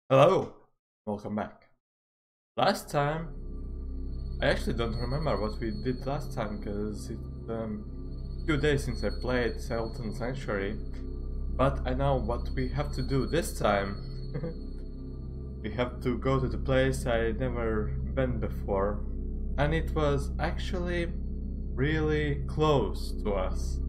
Hello, welcome back. Last time, I actually don't remember what we did last time because it's a few days since I played Skeleton Sanctuary, but I know what we have to do this time. We have to go to the place I never been before, and it was actually really close to us.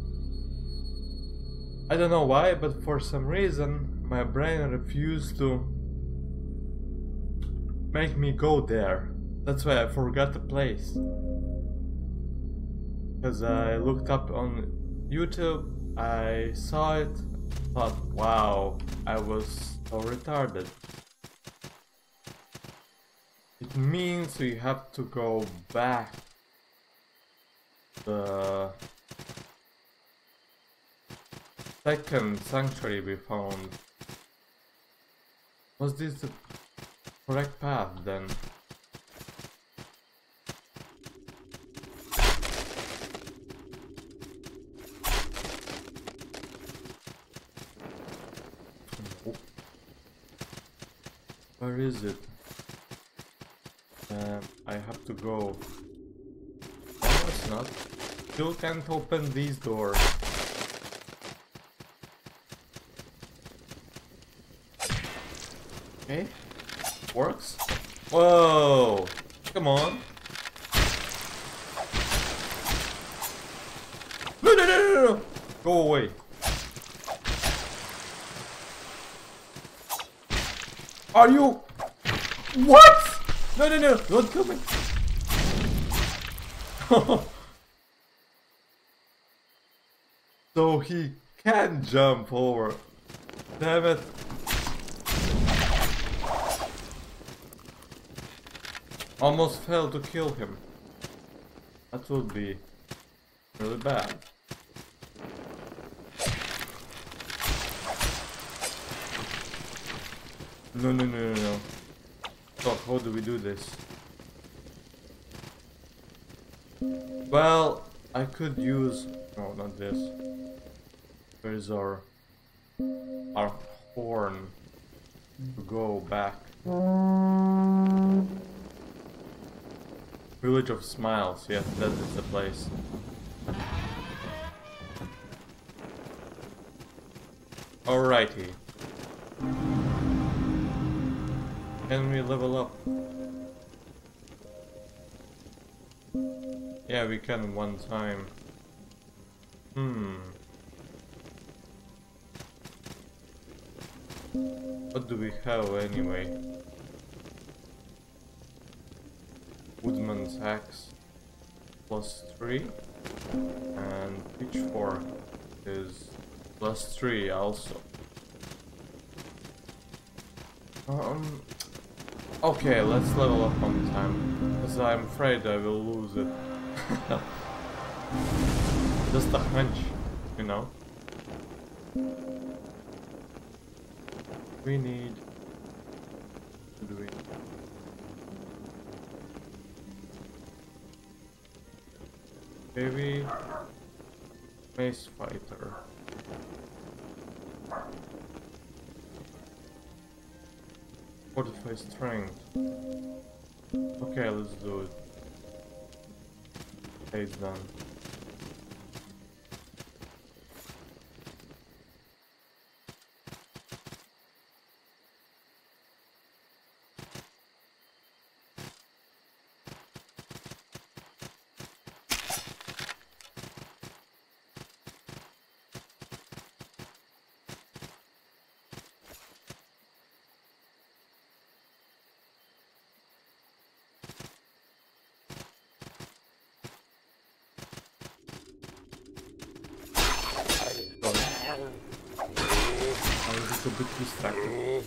I don't know why, but for some reason my brain refused to make me go there. That's why I forgot the place. Because I looked up on YouTube, I saw it, thought, wow, I was so retarded. It means we have to go back the second sanctuary we found. Was this the correct path then? Where is it? I have to go. No, it's not. Still can't open these doors. Okay, works. Whoa! Come on! No, no, no, no, no! Go away! Are you? What? No, no, no! Don't kill me! So he can jump over. Damn it! Almost failed to kill him. That would be really bad. No, no, no, no, no. So, how do we do this? Well, I could use... No, not this. Where is our horn to go back? Village of Smiles, yes, that is the place. Alrighty. Can we level up? Yeah, we can one time. What do we have anyway? Woodman's axe +3 and pitchfork is +3 also. Okay, let's level up one time, because I'm afraid I will lose it. Just a hunch, you know. We need... What do we need? Maybe mace fighter. Fortify strength. Okay, let's do it. Okay, it's done. I was just a bit distracted.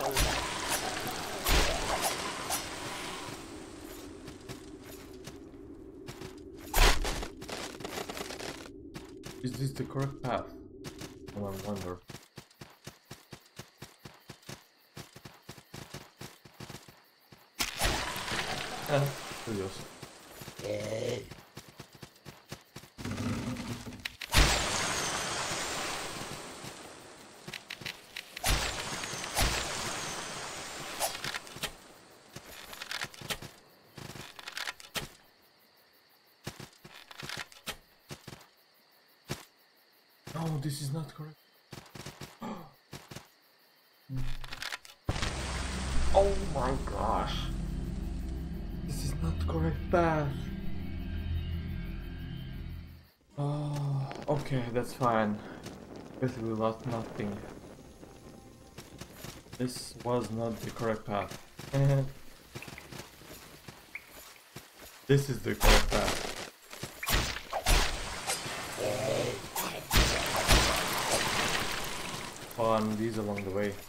Is this the correct path? I wonder. Curious. this is not correct. Oh my gosh. This is not correct path. Oh, okay, that's fine. Basically lost nothing. This was not the correct path. This is the correct path. Spawn these along the way.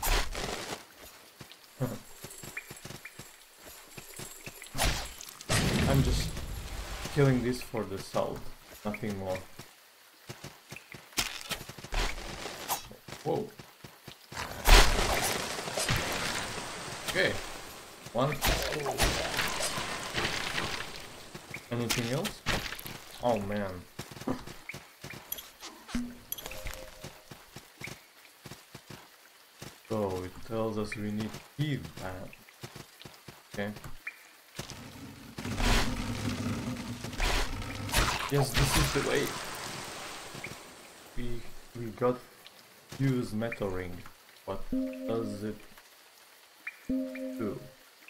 I'm just killing this for the salt, nothing more. Whoa. Okay. One. Anything else? Oh man. So it tells us we need heat back. Okay. Yes, this is the way. We got fuse metal ring. What does it do?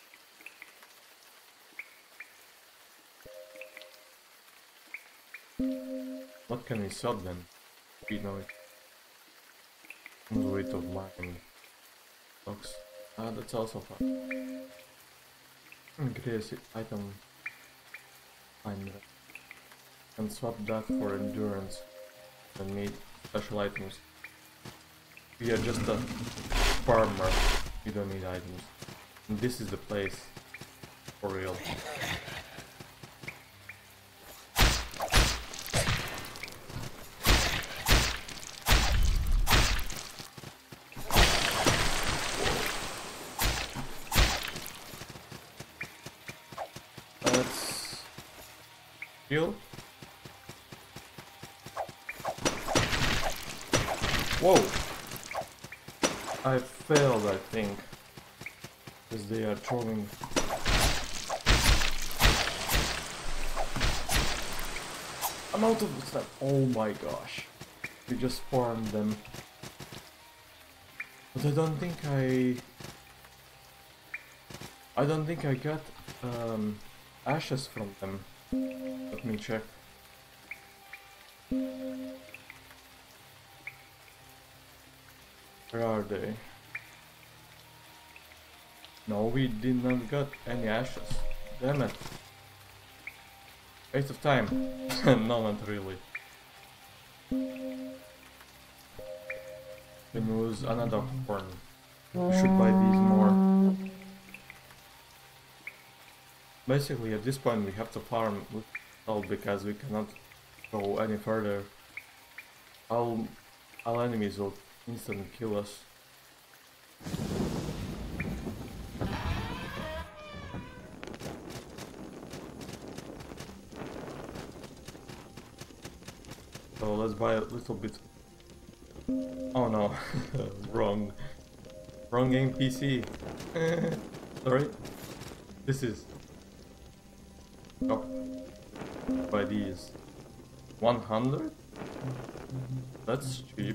What can we sell then? We know it. The weight of mine. Box. Ah, that's also fun. Increase item. Find. And swap that for endurance and need special items. We are just a farmer. We don't need items. And this is the place for real. Let's heal. Whoa! I failed, I think, because they are throwing. I'm out of stuff. Oh my gosh! We just spawned them, but I don't think I got ashes from them. Let me check. Where are they? No, we did not get any ashes. Damn it. Waste of time. No, not really. Can use another horn. We should buy these more. Basically, at this point we have to farm with salt because we cannot go any further. All enemies will instantly kill us. So let's buy a little bit. Oh no, wrong game PC. Sorry. This is. Oh, buy these. 100? That's cheap.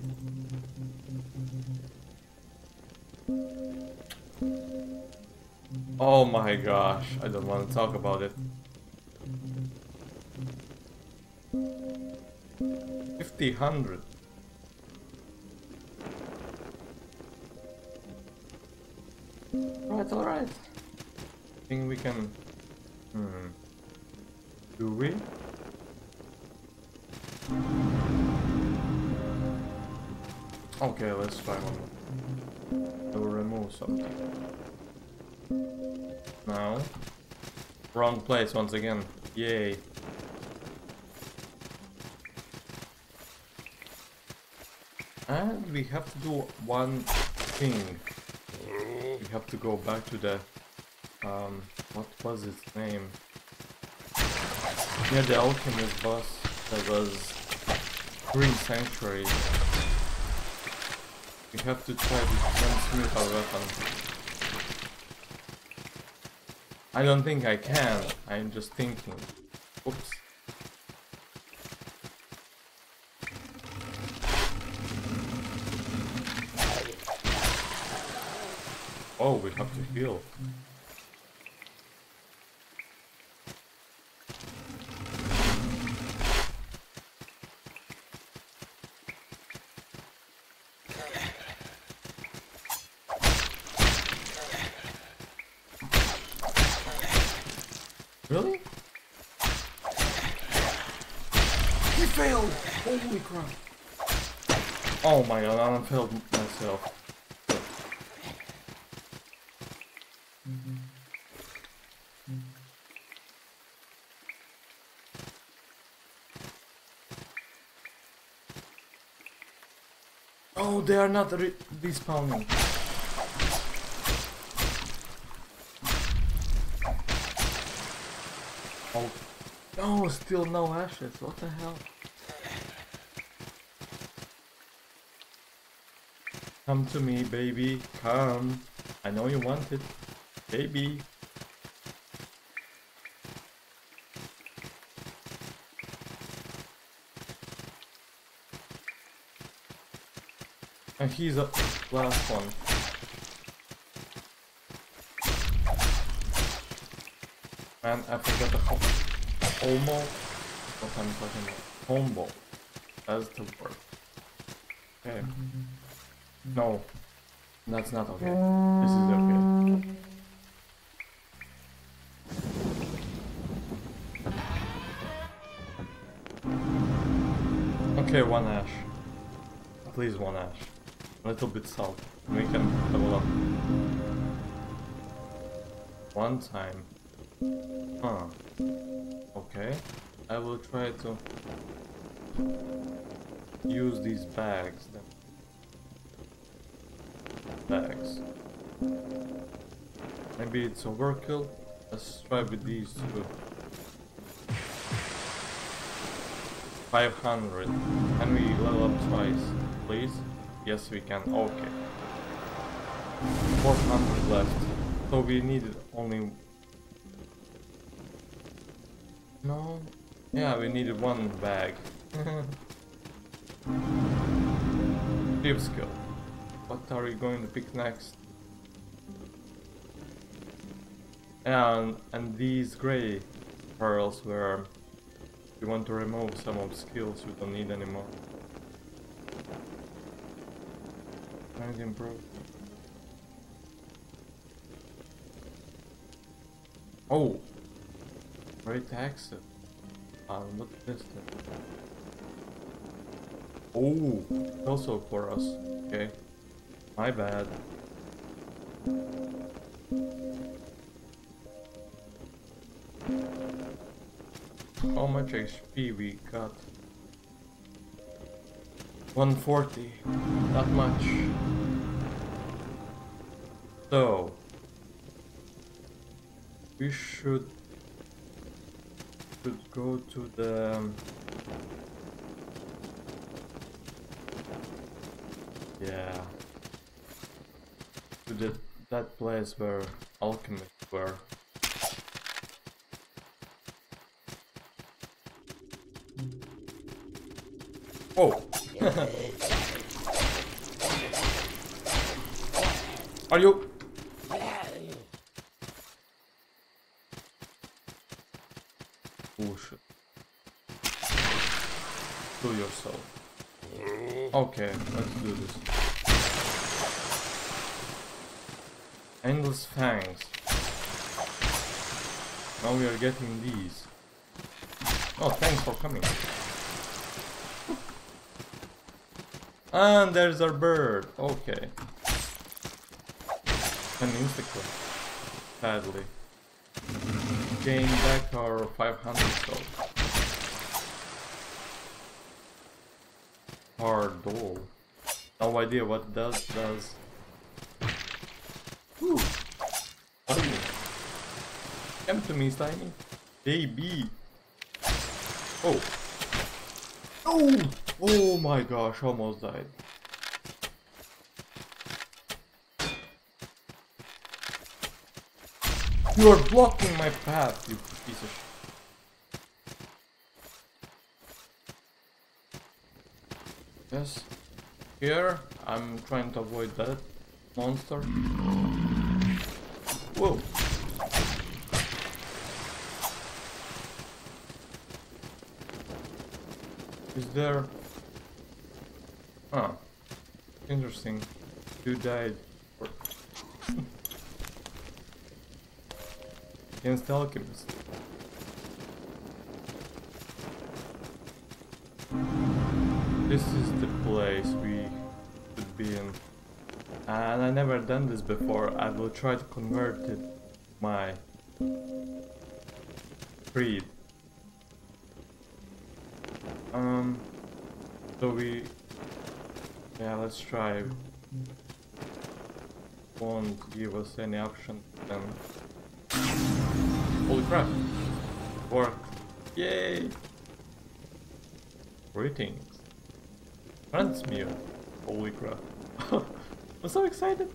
Oh my gosh, I don't want to talk about it. 50-100. Right, alright. I think we can. Do we? Okay, let's try one more. I will remove something. No. Wrong place once again. Yay. And we have to do one thing. We have to go back to the what was its name? Near the alchemist boss that was Green Sanctuary. We have to try to transmute our weapon. I don't think I can, I'm just thinking. Oops. Oh, we have to heal. Really? He failed! Holy crap! Oh my god, I failed myself. Oh, they are not respawning. Oh, no, still no ashes. What the hell? Come to me, baby. Come. I know you want it, baby. And he's the last one. Man, I forgot the homo. What I'm talking about. Hombo. That's the word. Okay. No. That's not okay. This is okay. Okay, one ash. Please, one ash. A little bit salt. We can level up. One time. Huh. Okay. I will try to use these bags then. Bags. Maybe it's overkill. Let's try with these two. 500. Can we level up twice, please? Yes, we can. Okay. 400 left. So we needed only... No? Yeah, we needed one bag. Deep skill. What are we going to pick next? And these gray pearls where we want to remove some of the skills we don't need anymore. Trying to improve. Oh! Great access. What is that? Oh! Also for us. Okay. My bad. How much HP we got? 140. Not much. So we should go to the yeah, to that place where alchemists were. Oh! Are you? Oh shit. Do yourself. Okay, let's do this. Endless fangs. Now we are getting these. Oh, thanks for coming. And there's our bird. Okay. An insect. Sadly. Gain back our 500 gold. Hard door. No idea what it does. Ooh. What are you? Come to me, Slimy. Baby. Oh. Oh! Oh my gosh, almost died. You are blocking my path, you piece of shit. Yes. Here, I'm trying to avoid that monster. Whoa! Is there... Oh, interesting. Who died? Against the alchemist. This is the place we should be in. And I never done this before. I will try to convert it my creed. So we... Yeah, let's try. Won't give us any option then. Holy crap! Work! Yay! Greetings. Transmute. Holy crap. I'm so excited!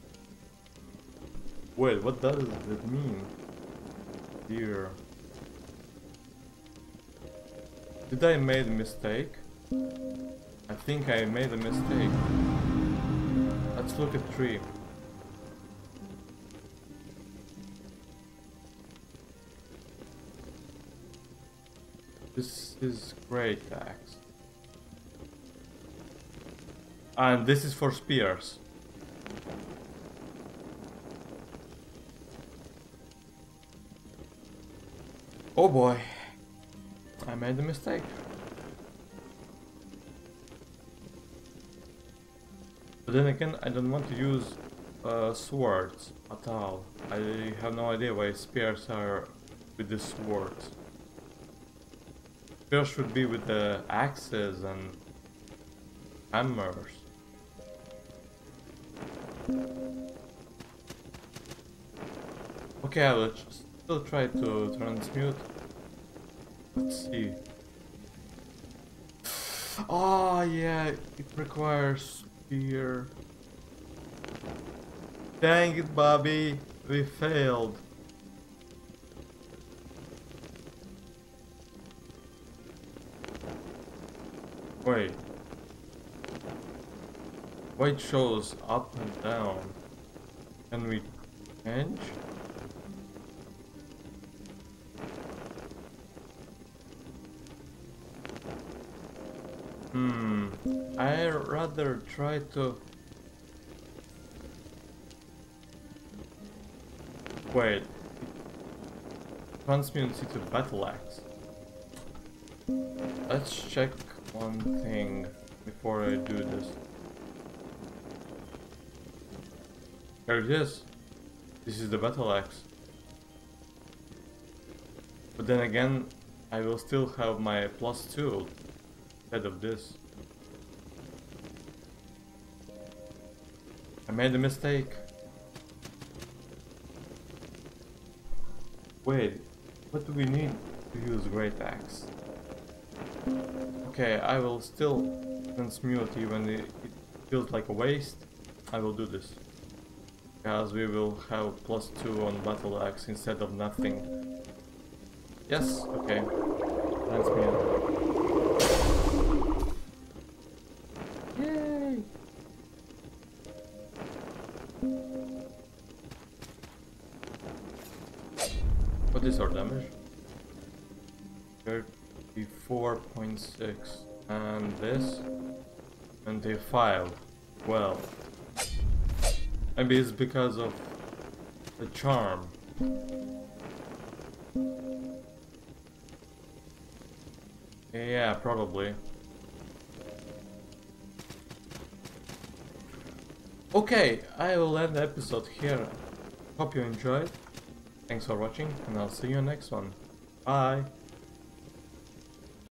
Wait, what does it mean? Here. Did I made a mistake? I think I made a mistake. Let's look at tree. This is great axe. And this is for spears. Oh boy. I made a mistake. But then again, I don't want to use swords at all. I have no idea why spears are with the swords. Spears should be with the axes and hammers. Okay, I will still try to transmute. Let's see. Oh yeah, it requires spear. Dang it, Bobby, we failed. Wait. White shows up and down. Can we change? I'd rather try to... Wait. Transmutes into battle axe. Let's check one thing before I do this. There it is. This is the battle axe. But then again, I will still have my +2 instead of this. I made a mistake. Wait, what do we need to use great axe? Okay, I will still transmute even it feels like a waste. I will do this. Because we will have +2 on battle axe instead of nothing. Yes, okay. Transmute. Yay! What is our damage? 34.6. And this? 25. Well. Maybe it's because of the charm. Yeah, probably. Okay, I will end the episode here. Hope you enjoyed. Thanks for watching, and I'll see you next one. Bye!